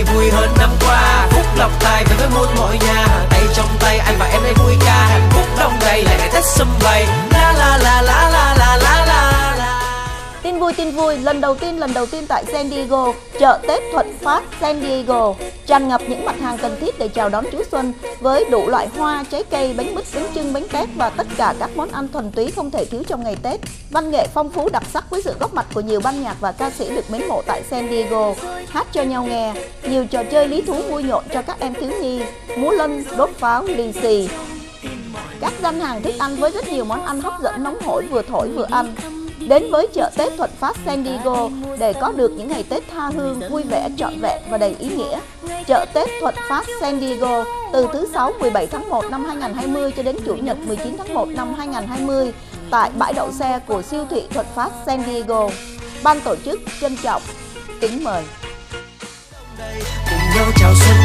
này vui hơn năm qua. Phúc lộc tài về với muôn mọi nhà, tay trong tay anh và em đây vui ca. Hạnh phúc đông đầy lại ngày Tết sum vầy. La la la la la la la la. Tin vui, lần đầu tiên tại San Diego, chợ Tết Thuận Phát San Diego tràn ngập những mặt hàng cần thiết để chào đón Chúa Xuân với đủ loại hoa, trái cây, bánh mứt, bánh chưng, bánh tét và tất cả các món ăn thuần túy không thể thiếu trong ngày Tết. Văn nghệ phong phú đặc sắc với sự góp mặt của nhiều ban nhạc và ca sĩ được mến mộ tại San Diego, hát cho nhau nghe, nhiều trò chơi lý thú vui nhộn cho các em thiếu nhi, múa lân, đốt pháo, lì xì. Các gian hàng thức ăn với rất nhiều món ăn hấp dẫn nóng hổi vừa thổi vừa ăn. Đến với chợ Tết Thuận Phát San Diego để có được những ngày Tết tha hương, vui vẻ, trọn vẹn và đầy ý nghĩa. Chợ Tết Thuận Phát San Diego từ thứ Sáu 17 tháng 1 năm 2020 cho đến Chủ nhật 19 tháng 1 năm 2020 tại bãi đậu xe của siêu thị Thuận Phát San Diego. Ban tổ chức trân trọng kính mời. Cùng nhau chào xuân